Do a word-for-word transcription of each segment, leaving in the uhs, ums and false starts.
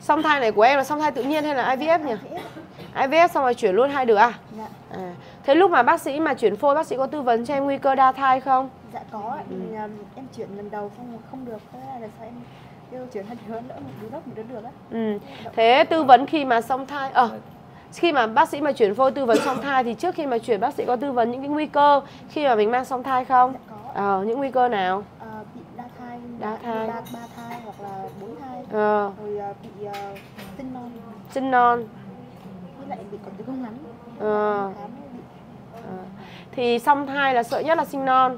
Song thai này của em là song thai tự nhiên hay là I V F nhỉ? I V F xong rồi chuyển luôn hai đứa à? Dạ. À. Thế lúc mà bác sĩ mà chuyển phôi, bác sĩ có tư vấn cho em nguy cơ đa thai không? Dạ có, ừ. Em chuyển lần đầu không không được, thế là sao em kêu chuyển hai đứa nữa, một đứa được, một đứa được á. Ừ. Thế tư vấn khi mà song thai, ờ, à, khi mà bác sĩ mà chuyển phôi tư vấn song thai thì trước khi mà chuyển bác sĩ có tư vấn những cái nguy cơ khi mà mình mang song thai không? Dạ có. Ờ, những nguy cơ nào? À, bị đa thai, đa thai, ba, ba thai hoặc là bốn thai, ờ. rồi bị uh, sinh non. Sinh non. Với lại bị còn tử cung ngắn. Ờ. À. Thì song thai là sợ nhất là sinh non.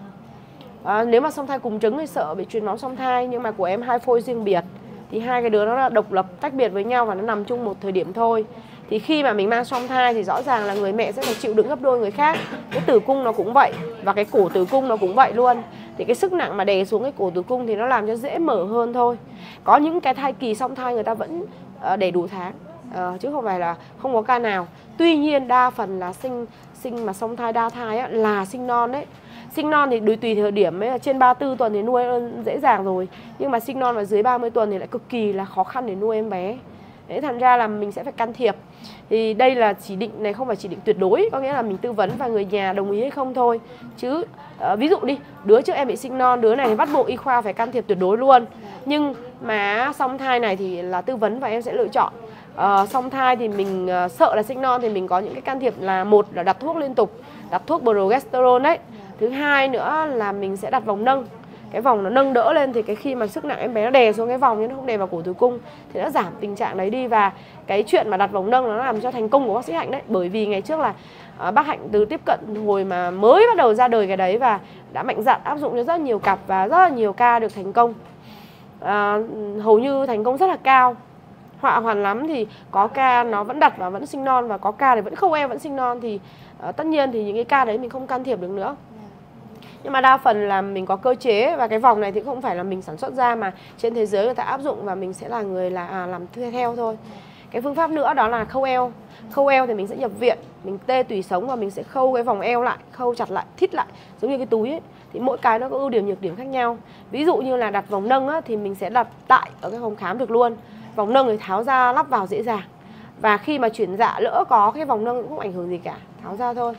À, nếu mà song thai cùng trứng thì sợ bị truyền máu song thai, nhưng mà của em hai phôi riêng biệt thì hai cái đứa nó là độc lập tách biệt với nhau và nó nằm chung một thời điểm thôi. Thì khi mà mình mang song thai thì rõ ràng là người mẹ sẽ phải chịu đựng gấp đôi người khác. Cái tử cung nó cũng vậy và cái cổ tử cung nó cũng vậy luôn. Thì cái sức nặng mà đè xuống cái cổ tử cung thì nó làm cho dễ mở hơn thôi. Có những cái thai kỳ song thai người ta vẫn đẻ đủ tháng, uh, chứ không phải là không có ca nào. Tuy nhiên đa phần là sinh sinh mà song thai đa thai á, là sinh non đấy. Sinh non thì tùy tùy thời điểm ấy, trên ba mươi tư tuần thì nuôi dễ dàng rồi. Nhưng mà sinh non và dưới ba mươi tuần thì lại cực kỳ là khó khăn để nuôi em bé. Đấy, thành ra là mình sẽ phải can thiệp. Thì đây là chỉ định này không phải chỉ định tuyệt đối, có nghĩa là mình tư vấn và người nhà đồng ý hay không thôi. Chứ uh, ví dụ đi, đứa trước em bị sinh non, đứa này thì bắt buộc y khoa phải can thiệp tuyệt đối luôn. Nhưng mà song thai này thì là tư vấn và em sẽ lựa chọn. Uh, song thai thì mình uh, sợ là sinh non thì mình có những cái can thiệp là một là đặt thuốc liên tục, đặt thuốc progesterone đấy. Thứ hai nữa là mình sẽ đặt vòng nâng. Cái vòng nó nâng đỡ lên thì cái khi mà sức nặng em bé nó đè xuống cái vòng nhưng nó không đè vào cổ tử cung thì nó giảm tình trạng đấy đi. Và cái chuyện mà đặt vòng nâng nó làm cho thành công của bác sĩ Hạnh đấy. Bởi vì ngày trước là uh, bác Hạnh từ tiếp cận hồi mà mới bắt đầu ra đời cái đấy và đã mạnh dạn áp dụng cho rất nhiều cặp và rất là nhiều ca được thành công. uh, Hầu như thành công rất là cao. Họa hoàn lắm thì có ca nó vẫn đặt và vẫn sinh non, và có ca thì vẫn không em vẫn sinh non. Thì uh, tất nhiên thì những cái ca đấy mình không can thiệp được nữa. Nhưng mà đa phần là mình có cơ chế, và cái vòng này thì không phải là mình sản xuất ra mà trên thế giới người ta áp dụng và mình sẽ là người là à, làm theo thôi. Cái phương pháp nữa đó là khâu eo. Khâu eo thì mình sẽ nhập viện, mình tê tủy sống và mình sẽ khâu cái vòng eo lại, khâu chặt lại, thít lại giống như cái túi ấy. Thì mỗi cái nó có ưu điểm nhược điểm khác nhau. Ví dụ như là đặt vòng nâng á, thì mình sẽ đặt tại ở cái phòng khám được luôn. Vòng nâng thì tháo ra lắp vào dễ dàng. Và khi mà chuyển dạ lỡ có cái vòng nâng cũng không ảnh hưởng gì cả, tháo ra thôi.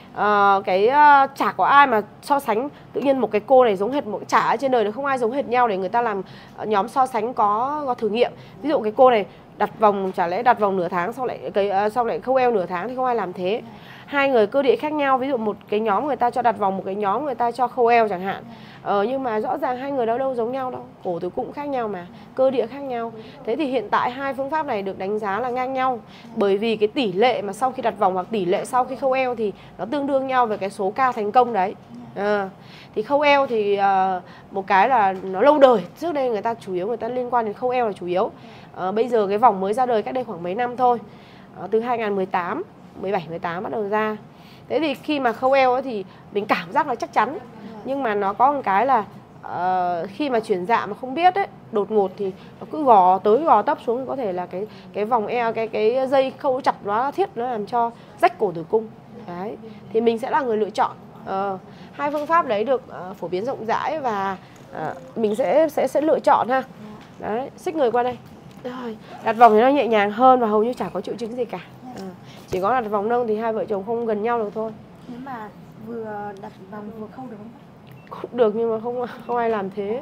Uh, cái uh, chả có ai mà so sánh tự nhiên một cái cô này giống hệt một cái chả ở trên đời, nó không ai giống hệt nhau để người ta làm uh, nhóm so sánh có, có thử nghiệm. Ví dụ cái cô này đặt vòng, chả lẽ đặt vòng nửa tháng sau lại cái uh, sau lại khâu eo nửa tháng thì không ai làm thế. Hai người cơ địa khác nhau, ví dụ một cái nhóm người ta cho đặt vòng, một cái nhóm người ta cho khâu eo chẳng hạn. Ờ, nhưng mà rõ ràng hai người đâu đâu giống nhau đâu, cổ tử cung khác nhau mà, cơ địa khác nhau. Thế thì hiện tại hai phương pháp này được đánh giá là ngang nhau, bởi vì cái tỷ lệ mà sau khi đặt vòng hoặc tỷ lệ sau khi khâu eo thì nó tương đương nhau về cái số ca thành công đấy. À, thì khâu eo thì uh, một cái là nó lâu đời, trước đây người ta chủ yếu người ta liên quan đến khâu eo là chủ yếu. Uh, bây giờ cái vòng mới ra đời cách đây khoảng mấy năm thôi, uh, từ hai nghìn mười tám, mười bảy, mười tám bắt đầu ra. Thế thì khi mà khâu eo ấy thì mình cảm giác là chắc chắn. Nhưng mà nó có một cái là uh, khi mà chuyển dạ mà không biết ấy, đột ngột thì nó cứ gò tới gò tấp xuống thì có thể là cái cái vòng eo, cái cái dây khâu chặt nó thiết nó làm cho rách cổ tử cung. Đấy, thì mình sẽ là người lựa chọn. Uh, hai phương pháp đấy được uh, phổ biến rộng rãi và uh, mình sẽ sẽ sẽ lựa chọn ha. Đấy, xích người qua đây. Rồi, đặt vòng thì nó nhẹ nhàng hơn và hầu như chả có triệu chứng gì cả. Uh, chỉ có đặt vòng nâng thì hai vợ chồng không gần nhau được thôi. Nếu mà vừa đặt vòng vừa khâu được không? Cũng được nhưng mà không không ai làm thế.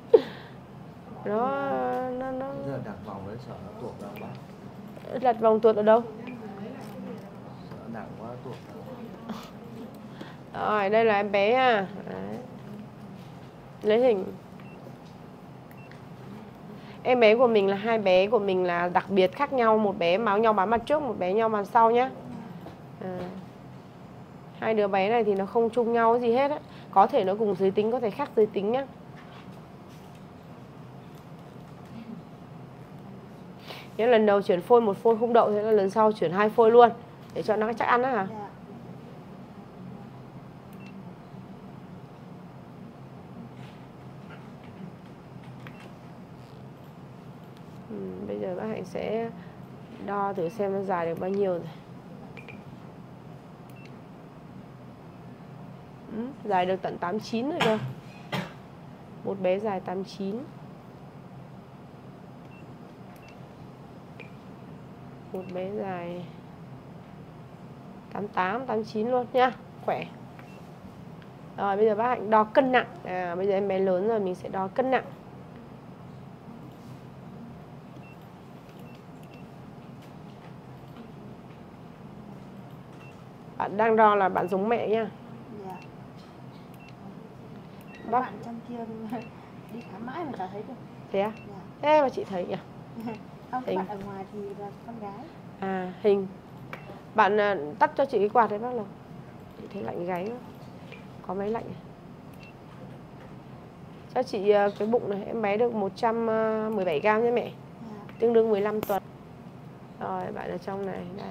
Nó nó nó giờ đặt vòng đấy sợ nó tuột ra bác. Đặt vòng tuột ở đâu? Sợ nặng quá tuột ra. Rồi, đây là em bé ha. Đấy. Lấy hình. Em bé của mình là hai bé của mình là đặc biệt khác nhau, một bé máu nhau bám mặt trước, một bé nhau bám sau nhá. À. Hai đứa bé này thì nó không chung nhau gì hết á. Có thể nó cùng giới tính, có thể khác giới tính nhá. Nghĩa lần đầu chuyển phôi một phôi không đậu, thế là lần sau chuyển hai phôi luôn để cho nó chắc ăn á hả? Dạ. Ừ, bây giờ bác Hạnh sẽ đo thử xem nó dài được bao nhiêu rồi. Ừ, dài được tận tám mươi chín rồi cơ. Một bé dài tám mươi chín. Một bé dài tám tám, tám chín luôn nhá. Khỏe. Rồi bây giờ bác Hạnh đo cân nặng. À, bây giờ em bé lớn rồi mình sẽ đo cân nặng. Bạn đang đo là bạn giống mẹ nhá. Dạ. Các Bác bạn trong kia đi khám mãi mà chả thấy được. thế à? Dạ. Thế mà chị thấy nhỉ? Không, các Hình. bạn ở ngoài thì là con gái. À, hình. Bạn à, tắt cho chị cái quạt đấy bác Lộc. Chị thấy lạnh gáy quá. Có máy lạnh này. Cho chị à, cái bụng này, em bé được một trăm mười bảy gam nha mẹ. Dạ. Tương đương mười lăm tuần. Rồi, bạn ở trong này, đây.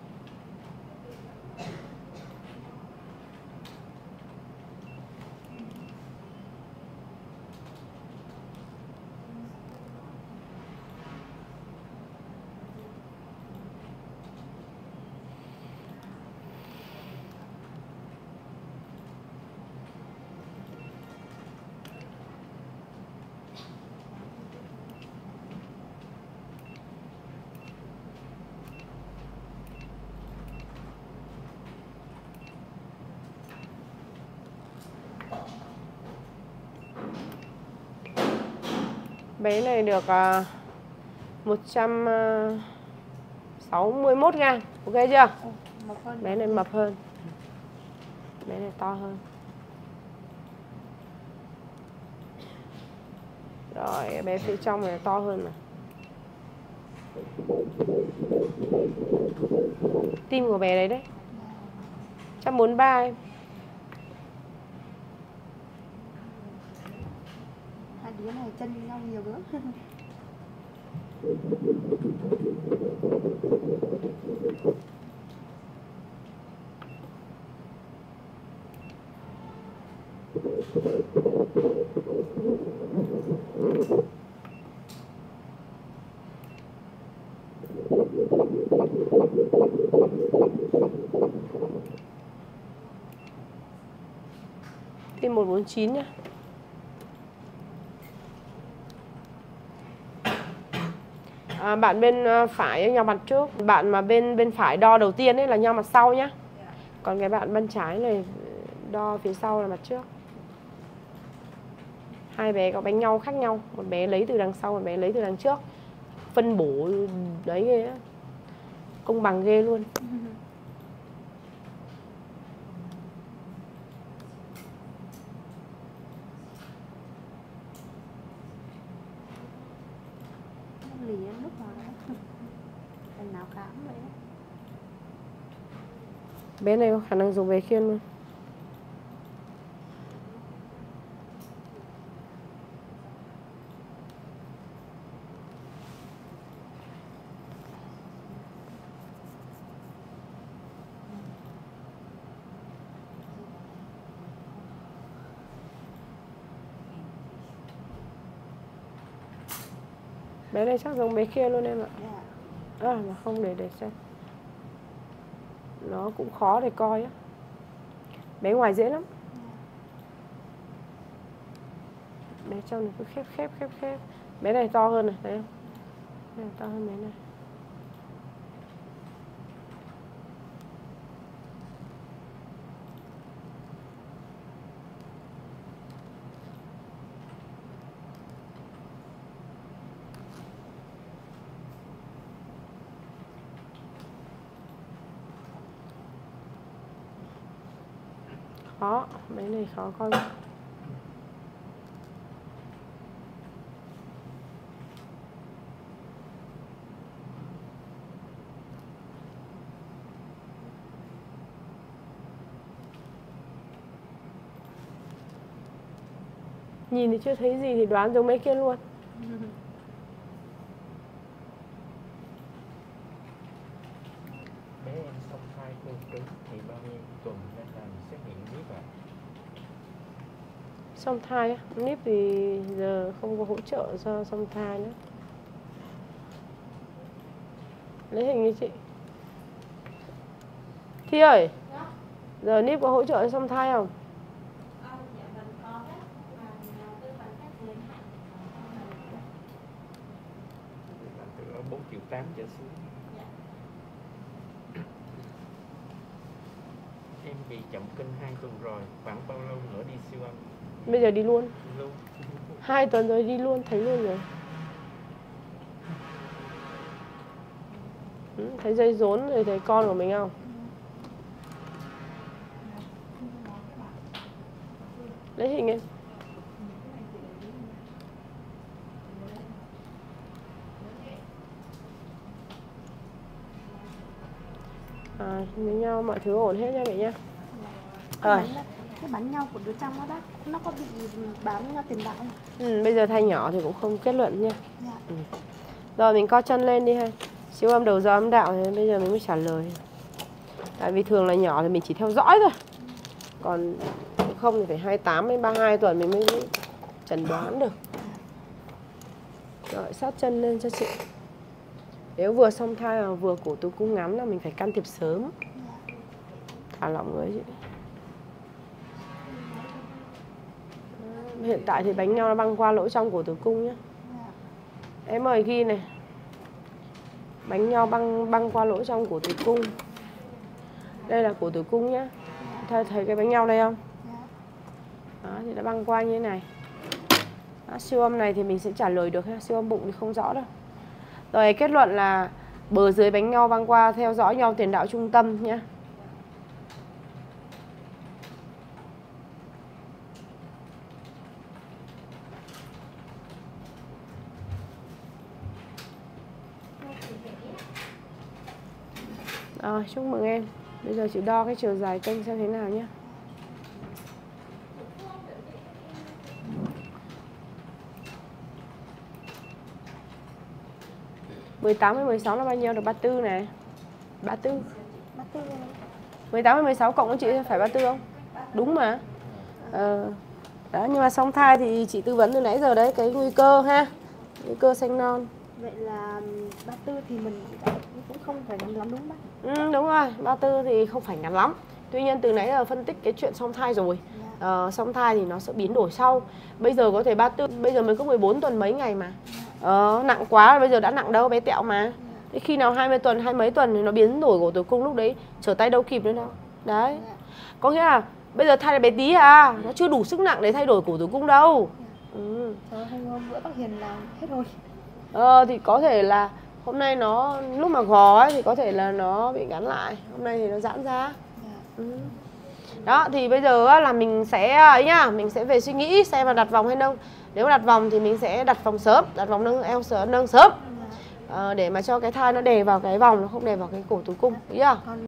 Bé này được uh, một trăm sáu mươi mốt gam. Ok chưa? Ồ, mập hơn. Bé này mập hơn. Bé này to hơn. Rồi bé phía trong này to hơn này. Tim của bé đấy đấy. một trăm bốn mươi ba em. Hai đứa này chân nhau nhiều nữa. Tim một bốn chín nhá. À, bạn bên phải nhau mặt trước, bạn mà bên bên phải đo đầu tiên ấy là nhau mặt sau nhá. Còn cái bạn bên trái này đo phía sau là mặt trước. Hai bé có bánh nhau khác nhau, một bé lấy từ đằng sau, một bé lấy từ đằng trước. Phân bổ đấy ghê á. Công bằng ghê luôn. Lì lúc nào đó. Lần nào khám vậy đó. Bé này có khả năng dùng bé kia luôn. Bé này chắc giống bé kia luôn em ạ. Dạ. À mà không, để để xem. Nó cũng khó để coi á. Bé ngoài dễ lắm. Bé trong này cứ khép khép khép khép. Bé này to hơn này, thấy không? Bé này to hơn bé này. Khó, bé này khó coi. Nhìn thì chưa thấy gì thì đoán giống mấy kia luôn. Bé em song thai cương cứng thì bao nhiêu tuần nên làm xét nghiệm biết ạ? Song thai á, níp thì giờ không có hỗ trợ cho song thai nữa. Lấy hình như chị Thi ơi, giờ níp có hỗ trợ cho song thai không? Từ bốn triệu tám trở xuống. bị chậm kinh hai tuần rồi, khoảng bao lâu nữa đi siêu âm? Bây giờ đi luôn. Luôn. Hai tuần rồi đi luôn, thấy luôn rồi. Ừ, thấy dây rốn rồi thấy con của mình không? Lấy hình em. À, với nhau mọi thứ ổn hết nha mẹ nhá. Cái Rồi. bánh là- cái bánh nhau của đứa trong nó bác, nó có bị bám tiền đạo không? Ừ, bây giờ thai nhỏ thì cũng không kết luận nha. Dạ. Ừ. Rồi mình co chân lên đi ha. Siêu âm đầu gió âm đạo thì bây giờ mình mới trả lời. Tại vì thường là nhỏ thì mình chỉ theo dõi thôi. Còn không thì phải hai mươi tám đến ba mươi hai tuần mình mới chẩn đoán được. Rồi sát chân lên cho chị. Nếu vừa song thai mà vừa cổ tử cung ngắn là mình phải can thiệp sớm. Thả lỏng người chị. Hiện tại thì bánh nhau nó băng qua lỗ trong cổ tử cung nhé. Em ơi ghi này. Bánh nhau băng băng qua lỗ trong cổ tử cung. Đây là cổ tử cung nhá. Thấy, thấy cái bánh nhau đây không? Đó, thì nó băng qua như thế này. Đó, siêu âm này thì mình sẽ trả lời được ha. Siêu âm bụng thì không rõ đâu. Rồi kết luận là bờ dưới bánh nhau băng qua theo dõi nhau tiền đạo trung tâm nhé. Rồi, chúc mừng em. Bây giờ chị đo cái chiều dài kênh xem thế nào nhé. mười tám với mười sáu là bao nhiêu? Được ba mươi tư này. ba mươi tư. Bác tư mười tám với mười sáu cộng với chị phải ba mươi tư không? Đúng mà. Ờ. Đó, nhưng mà song thai thì chị tư vấn từ nãy giờ đấy, cái nguy cơ ha. Nguy cơ sinh non. vậy là ba tư thì mình cũng không phải ngắn lắm đúng không bác? Ừ, đúng rồi, ba mươi tư thì không phải ngắn lắm. Tuy nhiên từ nãy giờ phân tích cái chuyện song thai rồi. Ờ, song thai thì nó sẽ biến đổi sau. Bây giờ có thể ba mươi tư, bây giờ mới có mười bốn tuần mấy ngày mà. Ờ, nặng quá, bây giờ đã nặng đâu, bé tẹo mà. Thế khi nào hai mươi tuần, hai mấy tuần thì nó biến đổi cổ tử cung, lúc đấy trở tay đâu kịp nữa đâu. Đấy. Có nghĩa là bây giờ thai là bé tí à, nó chưa đủ sức nặng để thay đổi cổ tử cung đâu. Ừ. Trời, hôm, hôm bữa bác Hiền làm hết rồi. Ờ, thì có thể là hôm nay nó lúc mà gò ấy thì có thể là nó bị ngắn lại, hôm nay thì nó giãn ra. Ừ. Đó thì bây giờ á, là mình sẽ ấy nhá, mình sẽ về suy nghĩ xem là đặt vòng hay nâng. Nếu mà đặt vòng thì mình sẽ đặt vòng sớm, đặt vòng nâng eo sớm, nâng sớm. Ờ, để mà cho cái thai nó đè vào cái vòng, nó không đè vào cái cổ tử cung, ý chưa?